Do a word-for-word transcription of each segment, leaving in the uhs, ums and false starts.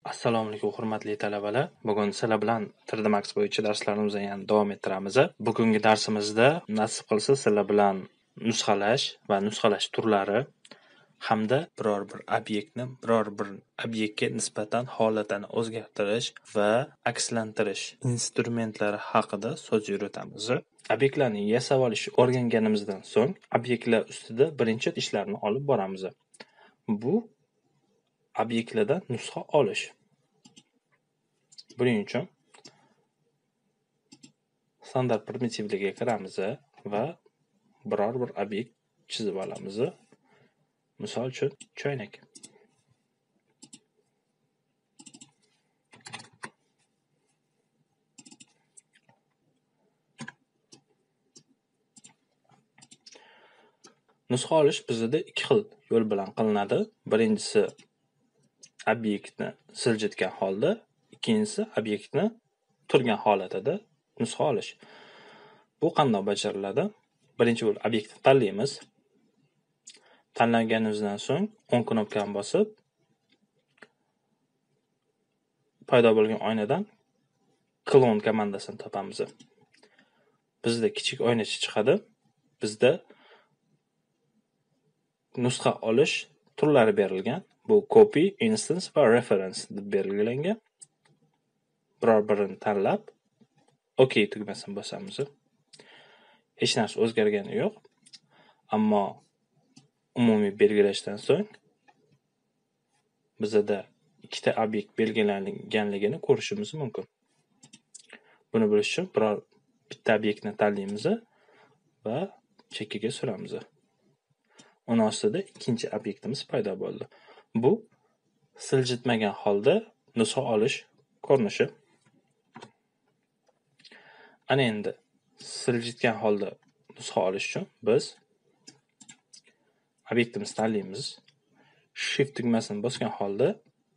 Assalomu alaykum hurmatli talabalar. Bugun sizlar bilan три D Max bo'yicha darslarimizni yana davom ettiramiz. Bugungi darsimizda nasib qilsa sizlar bilan nusxalash va nusxalash turlari hamda biror bir obyektni biror bir obyektga nisbatan holatini o'zgartirish va akslantirish instrumentlari haqida so'z yuritamiz. Obyektlarni yasab olish o'rganganimizdan so'ng obyektlar ustida birinchi ishlarni olib boramiz. Bu obyektlardan nusxa olish. Buning uchun standart primitivlarga kiramiz va biror bir obyekt chizib olamiz. Misol uchun choynak. Nusxa olish bizda ikki xil yo'l bilan qilinadi. Birinchisi obyektni siljitgan holda, ikkinchisi obyektni turgan holatida nusxa olish. Bu qanday bajariladi? Birinchi bo'lib obyektni tanlaymiz. Tanlaganimizdan so'ng o'ng knopkani bosib paydo bo'lgan oynadan clone komandasini topamiz. Bizda kichik oynacha chiqadi. Bizda nusxa olish turlari berilgan. Bu copy, instance va reference deb belgilangan. Biror birini tanlab OK tugmasini bosamiz. Hech narsa o'zgargani yo'q. Ammo umumiy belgilashdan so'ng bizda ikkita obyekt belgilanganligini ko'rishimiz mumkin. Buni bilish uchun biror bitta obyektni tanlaymiz va chekkaga suramiz. Uni ostida ikkinchi obyektimiz paydo bo'ldi. Bu siljitmagan holda nusxa olish ko'rinishi. Ana endi siljitgan holda nusxa olish uchun biz obyektimizni tanlaymiz. Shift tugmasini bosgan holda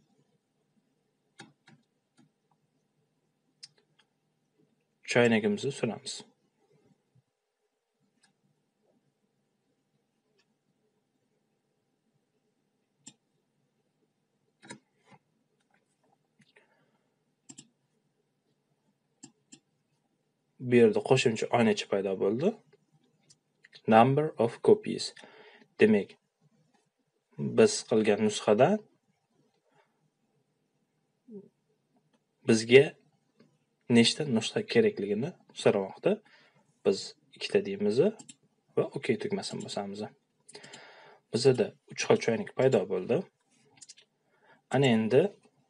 choynagimizni suramiz. Bu yerda qo'shimcha oynacha paydo bo'ldi. Number of copies. Demak, biz qilgan nusxadan bizga nechta nusxa kerakligini so'ramoqda. Biz ikkita deymiz va OK tugmasini bosamiz. Bizda uch xil choynak paydo bo'ldi. Ana endi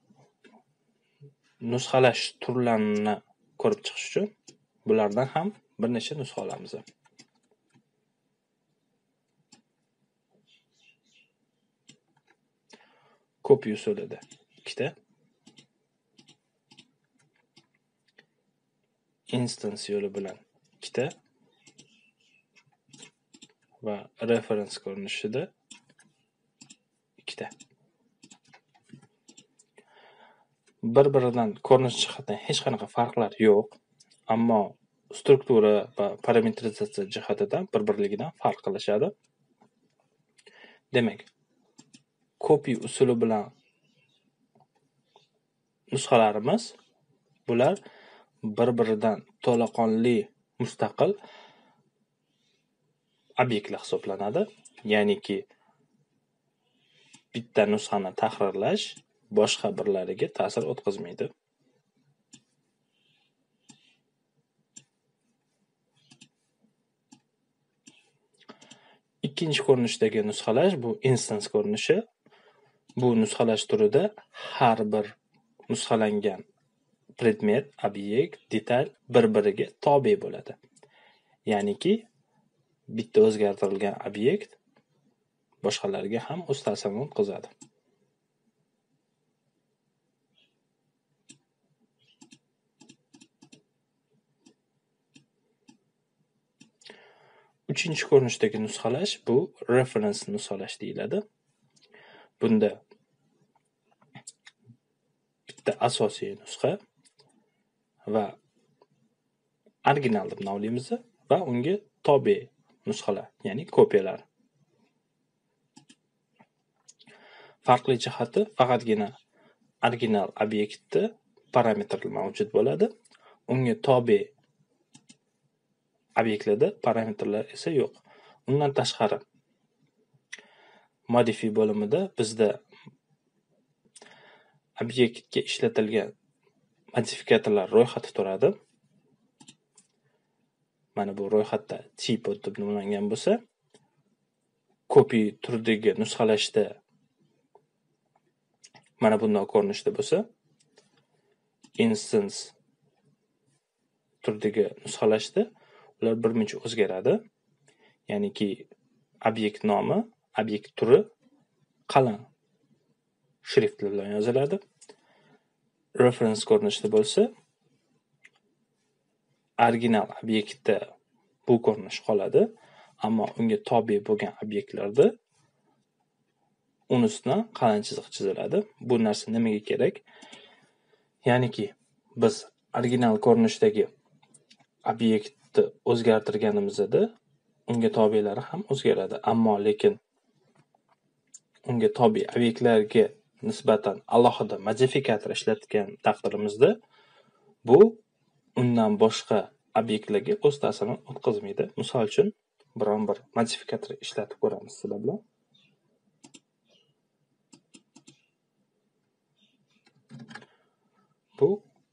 nusxalash turlarini ko'rib chiqish uchun bulardan ham bir necha nusxa olamiz. Copy usulida ikkita, instance yo'li bilan ikkita va reference ko'rinishida ikkita. Bir-biridan ko'rinish jihatdan hech qanaqa farqlar yo'q, ammo struktura va parametrizatsiya jihatidan bir-birligidan farq qilishadi. Demak, copy usuli bilan nusxalarimiz bular bir-biridan to'laqonli mustaqil obyektlar hisoblanadi. Ya'niki bitta nusxani tahrirlash boshqa birlariga ta'sir o'tkazmaydi. Ikkinchi ko'rinishdagi nusxalash bu instance ko'rinishi. Bu nusxalash turida har bir nusxalangan predmet, obyekt, detal bir-biriga tobe bo'ladi. Ya'niki bitta o'zgartirilgan obyekt boshqalarga ham o'z ta'sirini o'tkazadi. Uchinchi ko'rinishdagi nusxalash bu reference nusxalash deyiladi. Bunda bitta asosiy nusxa va original deb nomlaymiz va unga tobe nusxalar, ya'ni kopiyalar. Farqli jihati faqatgina original obyektda parametrlar mavjud bo'ladi. Unga tobe obyektlarda parametrlar esa yo'q. Undan tashqari modify bo'limida bizda obyektga ishlatilgan modifikatorlar ro'yxati turadi. Mana bu ro'yxatda type deb nomalangan bo'lsa, copy turidagi nusxalashda mana bunday ko'rinishda bo'lsa, instance turidagi nusxalashda ular birmuncha o'zgaradi. Ya'niki obyekt nomi, obyekt turi qalin shrift bilan yoziladi. Reference ko'rinishda bo'lsa, original obyektda bu ko'rinish qoladi, ammo unga tobe bo'lgan obyektlarda unustidan qalin chiziq chiziladi. Bu narsa nimaga kerak? Ya'niki biz original ko'rinishdagi obyektni o'zgartirganimizda unga tobelari ham o'zgaradi, ammo lekin unga tobe obyektlarga nisbatan alohida modifikator ishlatgan taqdirimizda bu undan boshqa obyektlarga o'z ta'sirini o'tkazmaydi. Misol uchun, biron bir modifikator ishlatib ko'ramiz sizlar bilan. Bu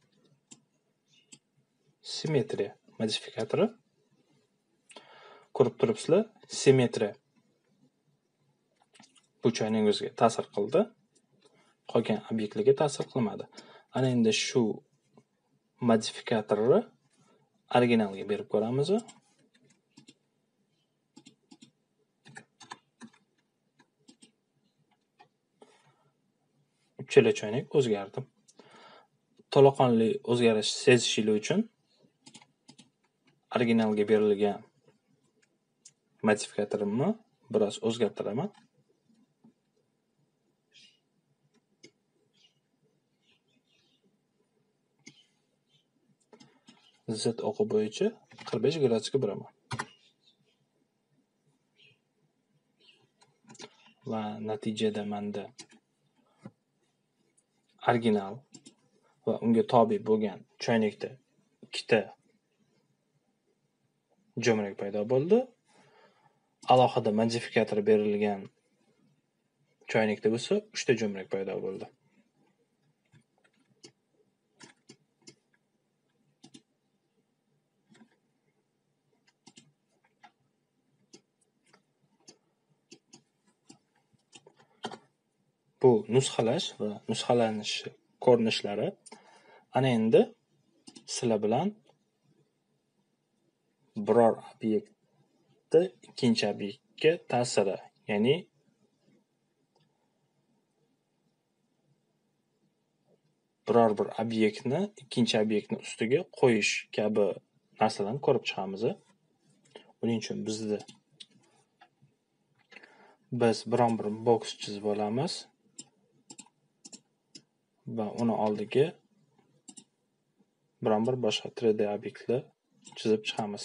simmetriya modifikatori. Ko'rib turibsizlar, simmetriya bu choyning o'ziga ta'sir qildi, qolgan obyektlarga ta'sir qilmadi. Ana endi shu modifikatorni originalga berib ko'ramiz. Uchala choynak o'zgardi. To'laqonli o'zgarish sezishingiz uchun originalga berilgan modifikatorni biroz o'zgartiraman. Z o'qi bo'yicha qirq besh gradusga buraman. Va natijada menda original va unga tobe bo'lgan choynakda ikkita jo'mrak paydo bo'ldi. Alohida modifikator berilgan choynakda bo'lsa, uchta jo'mrak paydo bo'ldi. Bu nusxalash va nusxalanish ko'rinishlari. Ana endi sizlar bilan biror obyektni ikkinchi obyektga ta'siri, ya'ni biror bir obyektni ikkinchi obyektni ustiga qo'yish kabi narsalarni ko'rib chiqamiz. Buning uchun bizda biz biron bir box chizib olamiz va uni oldiga biron bir boshqa uch D obyektni chizib chiqamiz.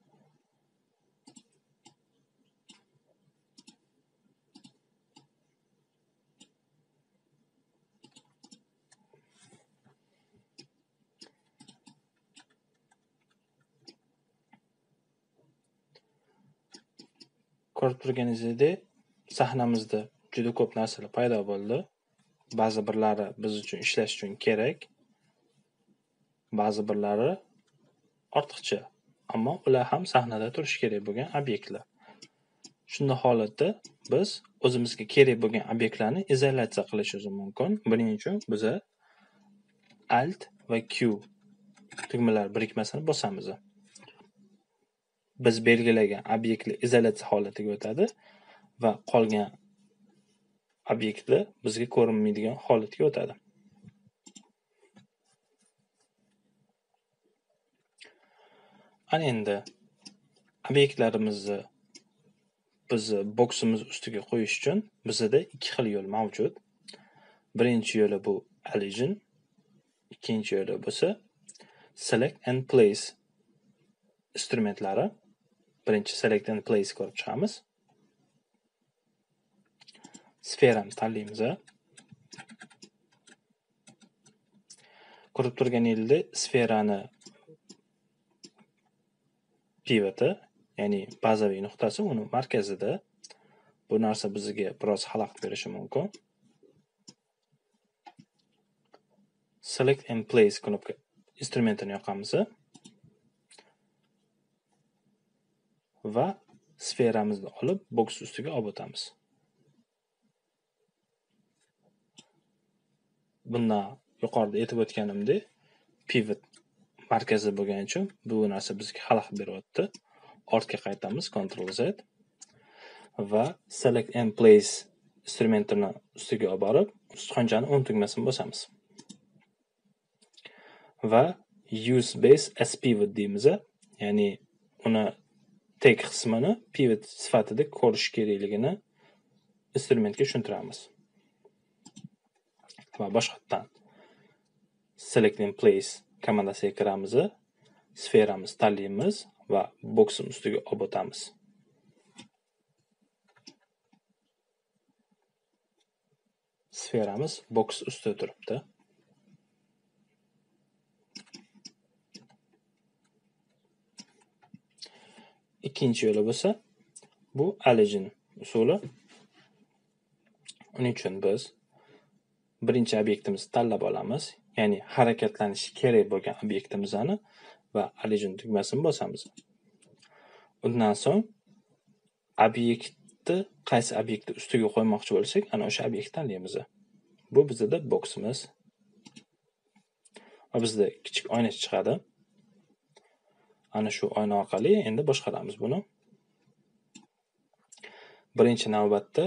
Ko'rib turganingizdek, sahnamizda juda ko'p narsalar paydo bo'ldi. Ba'zi birlari biz uchun ishlash uchun kerak, ba'zi birlari ortiqcha, ammo ular ham sahnada turishi kerak bo'lgan obyektlar. Shunday holatda biz o'zimizga kerak bo'lgan obyektlarni izolyatsiya qilishimiz mumkin. Buning uchun biz Alt va Q tugmalar birikmasini bosamiz. Biz belgilagan obyektlar izolyatsiya holatiga o'tadi va qolgan obyektlar bizga ko'rinmaydigan holatga o'tadi. Ana endi obyektlarimizni biz boksimiz ustiga qo'yish uchun bizda ikki xil yo'l mavjud. Birinchi yo'li bu Allign, ikkinchi yo'li bo'lsa Select and Place instrumentlari. Birinchi Select and Place ko'rib chiqamiz. Sferani tanlaymiz. ko'rib turganingizdek sferani pivoti, ya'ni bazaviy nuqtasi uni markazida. Bu narsa bizga biroz xalaqit berishi mumkin. Select and place knopka instrumentini yoqamiz va sferamizni olib boks ustiga olib o'tamiz. Bundan yuqorida aytib o'tganimdek, pivot markazi bo'lgani uchun bu narsa bizga xalaqit beryapti. Ortga qaytamiz, Ctrl Z va Select and Place instrumentini ustiga olib borib, ustixonchani o'ng tugmasini bosamiz. Va Use Base as Pivot deymiz, ya'ni uni tek qismini pivot sifatida ko'rish kerakligini instrumentga tushuntiramiz. Va boshqatdan Select and Place komandasiga kiramiz, sferamizni tanlaymiz va boksning ustiga olib o'tamiz. Sferamiz boks ustida turibdi. Ikkinchi yo'li bo'lsa, bu Align usuli. Uning uchun biz birinchi obyektimizni tanlab olamiz, ya'ni harakatlanishi kerak bo'lgan obyektimizni va Align tugmasini bosamiz. Undan so'ng obyektni qaysi obyektni ustiga qo'ymoqchi bo'lsak, ana o'sha obyektni tanlaymiz. Bu bizda boksimiz. Va bizda kichik oyna chiqadi. Ana shu oyna orqali endi boshqaramiz buni. Birinchi navbatda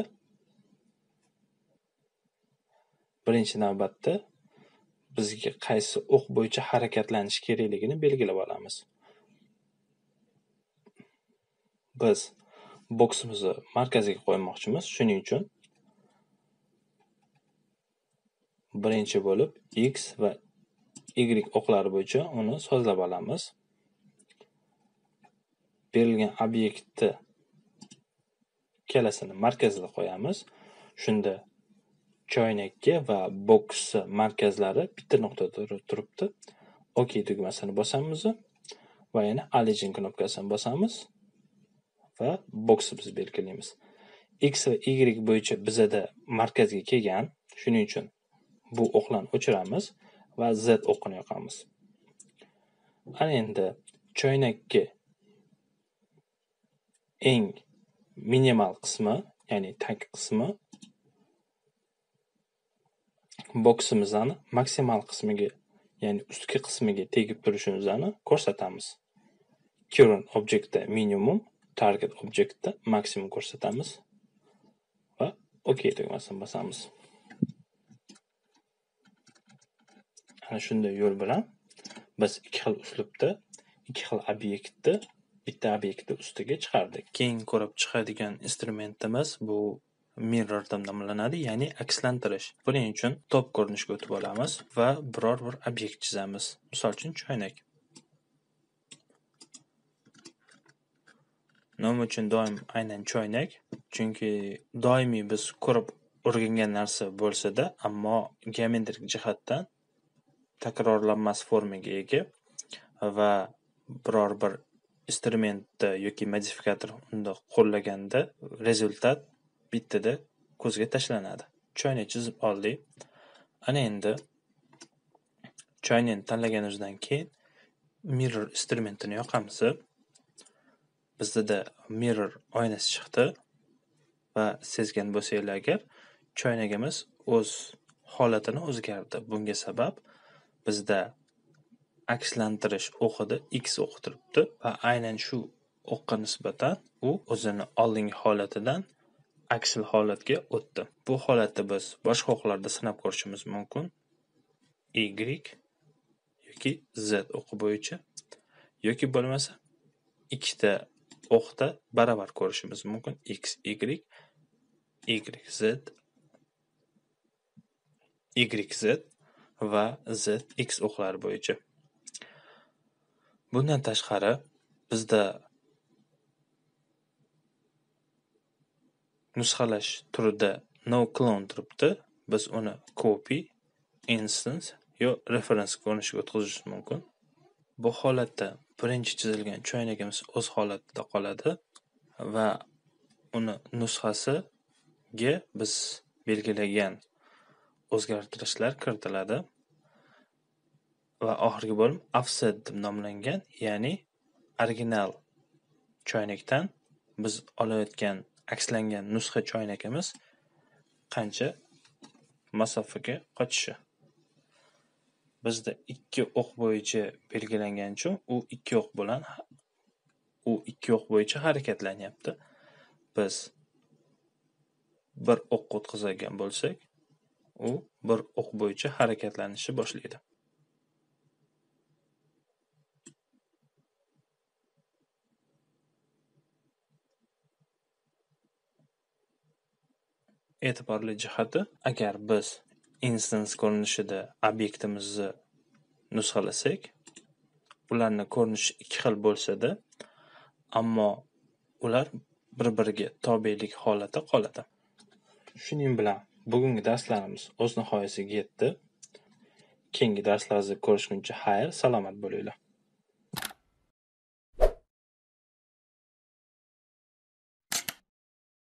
birinchi navbatda bizga qaysi o'q bo'yicha harakatlanish kerakligini belgilab olamiz. Biz boksimizni markaziga qo'ymoqchimiz, shuning uchun birinchi bo'lib X va Y o'qlari bo'yicha uni sozlab olamiz. Berilgan obyektni ikkalasini markazida qo'yamiz. Shunda choynakka va boks markazlari bitta nuqtada turibdi. OK tugmasini bosamiz va yana Align knopkasini bosamiz va boksimizni belgilaymiz. X va Y bo'yicha bizda markazga kelgan, shuning uchun bu o'qlarni o'chiramiz va Z o'qini yoqamiz. Ana endi choynakka eng minimal qismi, ya'ni tag qismi boksimizning maksimal qismiga, ya'ni ustki qismiga tegib turishimizni ko'rsatamiz. Current objectda minimum, target objectda maksimum ko'rsatamiz va OK tugmasini bosamiz. Ana shunday yo'l bilan biz ikki xil uslubda ikki xil obyektni bitta obyektni ustiga chiqardik. Keyin ko'rib chiqadigan instrumentimiz bu mirror deb nomlanadi, ya'ni akslantirish. Buning uchun top ko'rinishga o'tib olamiz va biror bir obyekt chizamiz. Misol uchun choynak. Nima uchun doim aynan choynak? Chunki doimiy biz ko'rib o'rgangan narsa bo'lsa-da, ammo geometrik jihatdan takrorlanmas formaga ega va biror bir instrumentda yoki modifikator unda qo'llaganda rezultat bittada ko'zga tashlanadi. Choynak chizib oldik. Ana endi choynakni tanlaganimizdan keyin mirror instrumentini yoqamiz. Bizda mirror oynasi chiqdi va sezgan bo'lsanglar agar, choynagimiz o'z holatini o'zgardi. Bunga sabab bizda akslantirish o'qida X o'qi turibdi va aynan shu o'qqa nisbatan u o'zini oldingi holatidan aksil holatga o'tdi. Bu holatda biz boshqa o'qlarda sinab ko'rishimiz mumkin. Y yoki Z o'qi bo'yicha yoki bo'lmasa ikkita o'qda baravar ko'rishimiz mumkin. X, Y, Y, Z, Y, Z va Z, X o'qlari bo'yicha. Bundan tashqari bizda nusxalash turida no clone turibdi. Biz uni copy, instance yo referens ko'rinishga o'tkazish mumkin. Bu holatda birinchi chizilgan choynagimiz o'z holatida qoladi va uni nusxasiga biz belgilagan o'zgartirishlar kiritiladi va oxirgi bo'lim offset deb nomlangan, ya'ni original choynakdan biz olayotgan akslangan nusxa choynagimiz qancha masofaga qochishi. Bizda ikki o'q bo'yicha belgilangan uchun u ikki o'q bilan u ikki o'q bo'yicha harakatlanyapti. Biz bir o'q o'tkazgan bo'lsak, u bir o'q bo'yicha harakatlanishni boshlaydi. E'tiborli jihati, agar biz instance ko'rinishida obyektimizni nusxalasak, ularning ko'rinishi ikki xil bo'lsa-da, ammo ular bir-biriga tobelik holati qoladi. Shuning bilan bugungi darslarimiz o'z nihoyasiga yetdi. Keyingi darslarda ko'rishguncha xayr, salomat bo'linglar.